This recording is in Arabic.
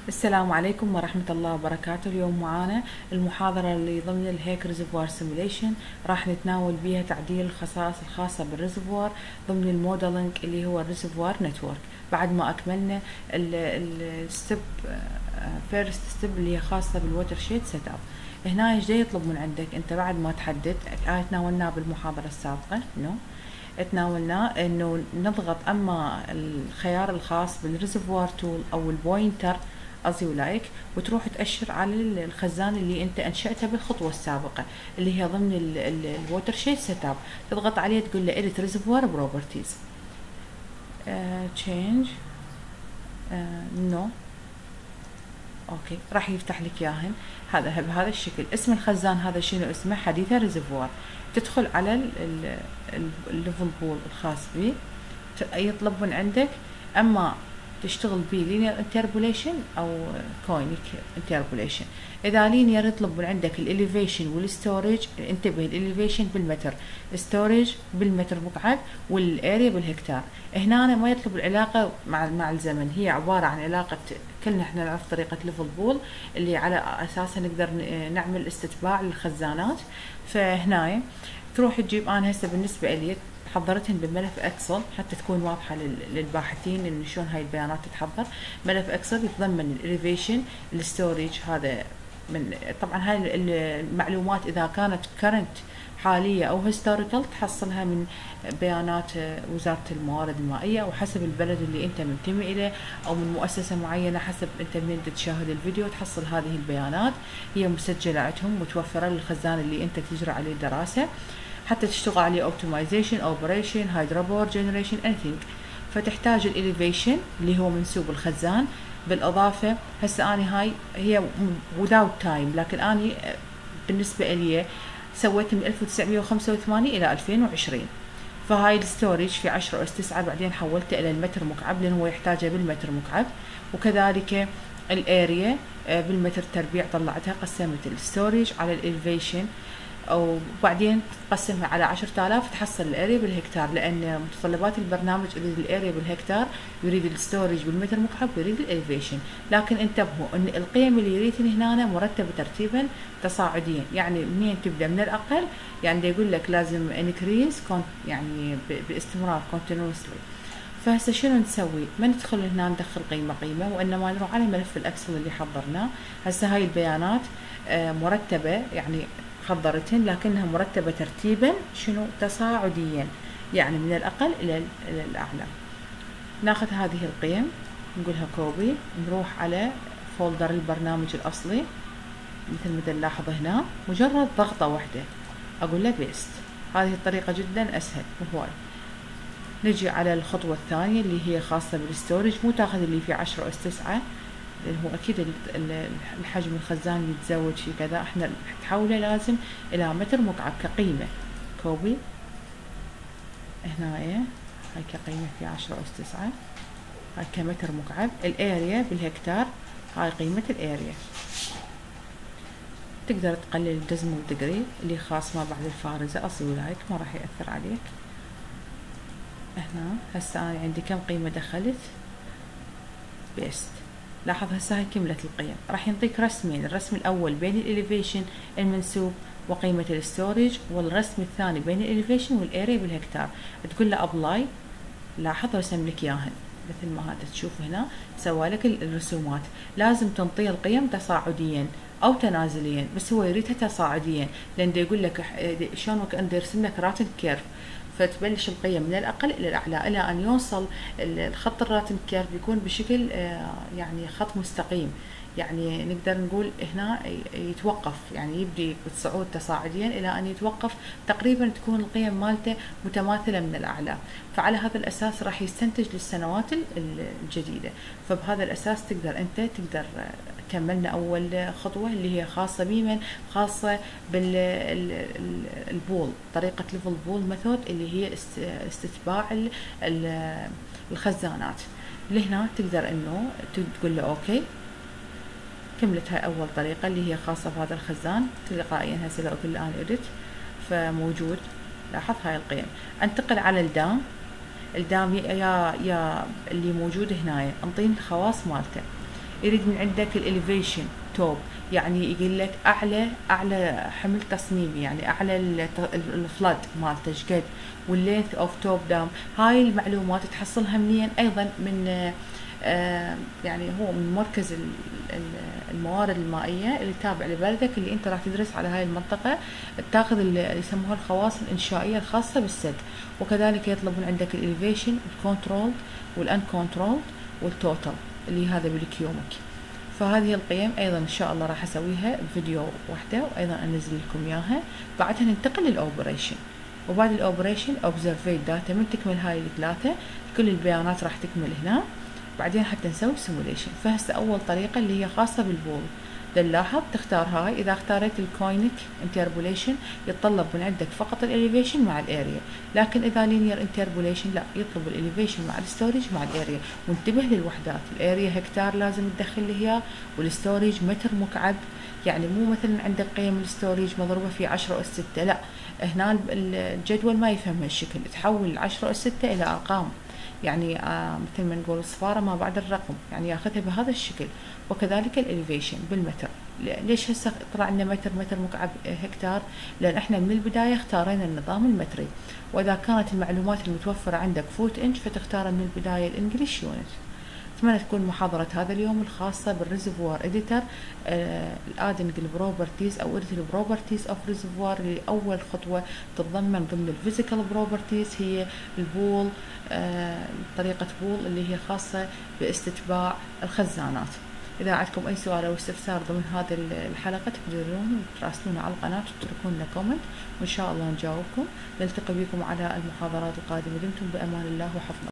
السلام عليكم ورحمة الله وبركاته. اليوم معانا المحاضرة اللي ضمن الهيك ريزرفوار سيميوليشن، راح نتناول بيها تعديل الخصائص الخاصة بالريزرفوار ضمن الموديلنج اللي هو الريزرفوار نتورك. بعد ما أكملنا الستيب فيرست ستيب اللي هي خاصة بالووتر شيد سيت اب. هنا ايش يطلب من عندك انت بعد ما تحدد؟ تناولناه بالمحاضرة السابقة تناولنا انه نضغط اما الخيار الخاص بالريزرفوار تول او البوينتر قصدي ولايك، وتروح تأشر على الخزان اللي انت انشأته بالخطوة السابقة اللي هي ضمن الووتر شيد سيت اب. تضغط عليه تقول له edit reservoir properties change no اوكي، راح يفتح لك اياهن هذا بهذا الشكل. اسم الخزان هذا شنو اسمه؟ حديثة ريزرفوار. تدخل على الليفل بول الخاص به، يطلب من عندك اما تشتغل بيه لينير انتربوليشن او كوينيك انتربوليشن. اذا لينير يطلب من عندك الاليفيشن والستورج. انتبه، الاليفيشن بالمتر، ستورج بالمتر مكعب، والاريا بالهكتار. هنا أنا ما يطلب العلاقه مع الزمن، هي عباره عن علاقه كلنا احنا نعرف طريقه ليفل بول اللي على اساسها نقدر نعمل استتباع للخزانات. فهنا تروح تجيب، انا هسه بالنسبه لي حضرتهن بملف اكسل حتى تكون واضحه للباحثين ان شلون هاي البيانات تتحضر. ملف اكسل يتضمن الاليفيشن، الستورج، هذا من طبعا هاي المعلومات اذا كانت كرنت حاليه او هيستوريكال تحصلها من بيانات وزاره الموارد المائيه، وحسب البلد اللي انت منتمي اليه او من مؤسسه معينه حسب انت من تشاهد الفيديو تحصل هذه البيانات. هي مسجله عندهم متوفره للخزان اللي انت تجري عليه دراسه حتى تشتغل عليه اوبتمايزيشن، اوبريشن، هيدروبور جنريشن، anything. فتحتاج الاليفيشن اللي هو منسوب الخزان. بالاضافه هسه اني هاي هي without time، لكن اني بالنسبه لي سويت من 1985 الى 2020. فهاي الستورج في 10 أس 9 بعدين حولته الى المتر مكعب لان هو يحتاجه بالمتر مكعب، وكذلك الاريا بالمتر تربيع طلعتها، قسمت الستورج على الاليفيشن وبعدين تقسمها على 10,000 تحصل الاريا بالهكتار، لان متطلبات البرنامج يريد الاريا بالهكتار، يريد الستورج بالمتر مكعب، يريد الاليفيشن. لكن انتبهوا ان القيم اللي يريدهن هنا مرتبه ترتيبا تصاعديا، يعني منين تبدا من الاقل، يعني يقول لك لازم انكريز يعني باستمرار continuously. فهسه شنو نسوي؟ ما ندخل هنا ندخل قيمه وانما نروح على ملف الاكسل اللي حضرناه. هسه هاي البيانات مرتبه، يعني حضرتهن لكنها مرتبة ترتيبا شنو؟ تصاعديا، يعني من الأقل إلى الأعلى. ناخذ هذه القيم نقولها كوبي، نروح على فولدر البرنامج الأصلي مثل ما نلاحظ هنا، مجرد ضغطة واحدة أقول له بيست. هذه الطريقة جدا أسهل وهواي. نجي على الخطوة الثانية اللي هي خاصة بالستورج، مو تاخذ اللي في 10 أس 9 لأن هو أكيد الحجم الخزان يتزوج في كذا، احنا تحوله لازم إلى متر مكعب كقيمة. كوبي هنا هاي كقيمة في 10 أس 9، هاي كمتر مكعب. الاريا بالهكتار، هاي قيمة الاريا. تقدر تقلل الدزمل ديجري اللي خاص ما بعد الفارزة أصل ولايك، ما راح يأثر عليك. هنا هسه أنا عندي كم قيمة دخلت؟ بيست. لاحظ هسه هاي كملت القيم. راح ينطيك رسمين، الرسم الاول بين الاليفيشن المنسوب وقيمة الستورج، والرسم الثاني بين الاليفيشن والاريا بالهكتار. تقول له ابلاي، لاحظ رسم لك اياهن مثل ما هذا تشوف هنا، سوى لك الرسومات. لازم تنطيه القيم تصاعديا او تنازليا، بس هو يريدها تصاعديا لان يقول لك شلون وكأنه يرسم لك راتب كيرف. فتبلش القيم من الأقل إلى الأعلى إلى أن يوصل الخط الراتب كيرف يكون بشكل يعني خط مستقيم، يعني نقدر نقول هنا يتوقف، يعني يبدي بالصعود تصاعديا إلى أن يتوقف تقريبا تكون القيم مالته متماثلة من الأعلى. فعلى هذا الأساس راح يستنتج للسنوات الجديدة. فبهذا الأساس تقدر كملنا أول خطوة اللي هي خاصة بمن؟ خاصة بالبول، طريقة ليفل بول ميثود اللي هي استتباع الخزانات. لهنا تقدر إنه تقول له أوكي. كملت هاي أول طريقة اللي هي خاصة بهذا الخزان تلقائيا. هسه لو أقول الآن إديت فموجود، لاحظ هاي القيم. أنتقل على الدام يا اللي موجود هنا، انطيني الخواص مالته. يريد من عندك الاليفيشن توب، يعني يقول لك اعلى حمل تصميمي، يعني اعلى الفلاد مالته شقد، واللينث اوف توب دام. هاي المعلومات تحصلها منين؟ ايضا من يعني هو من مركز الموارد المائية اللي تابع لبلدك، اللي انت راح تدرس على هاي المنطقة، تاخذ اللي يسموها الخواص الانشائية الخاصة بالسد. وكذلك يطلب من عندك الاليفيشن، الكنترول والان كنترول والتوتال، اللي هذا بالكيومك. فهذه القيم ايضا ان شاء الله راح اسويها بفيديو واحدة، وايضا انزل لكم اياها. بعدها ننتقل للاوبريشن، وبعد الاوبريشن اوبزرفيت داتا. من تكمل هاي الثلاثة كل البيانات راح تكمل هنا، بعدين حتى نسوي سيموليشن. فهسه اول طريقة اللي هي خاصة بالبول، نلاحظ تختار هاي. اذا اختاريت الكوينك انتربوليشن يتطلب من عندك فقط الاليفيشن مع الاريا، لكن اذا لينير انتربوليشن لا، يطلب الاليفيشن مع الستورج مع الاريا. وانتبه للوحدات، الاريا هكتار لازم تدخل لي اياه، والستورج متر مكعب. يعني مو مثلا عندك قيم الستورج مضروبة في 10 أس 6، لا، هنا الجدول ما يفهم هالشكل، تحول 10 أس 6 الى ارقام، يعني مثل ما نقول الصفارة ما بعد الرقم، يعني ياخذها بهذا الشكل. وكذلك الاليفيشن بالمتر. ليش هسه طلع لنا متر مكعب هكتار؟ لان احنا من البداية اختارينا النظام المتري، واذا كانت المعلومات المتوفرة عندك فوت انش فتختار من البداية الانجليش يونت. اتمنى تكون محاضرة هذا اليوم الخاصة بالريزرفوار اديتر، الادنج البروبرتيز او اديت البروبرتيز اوف ريزرفوار، اللي اول خطوة تتضمن ضمن الفيزيكال بروبرتيز هي البول، طريقة بول اللي هي خاصة باستتباع الخزانات. إذا عندكم أي سؤال أو استفسار ضمن هذه الحلقة تقدرون تراسلونا على القناة وتتركون لنا كومنت، وإن شاء الله نجاوبكم. نلتقي بكم على المحاضرات القادمة. دمتم بأمان الله وحفظه.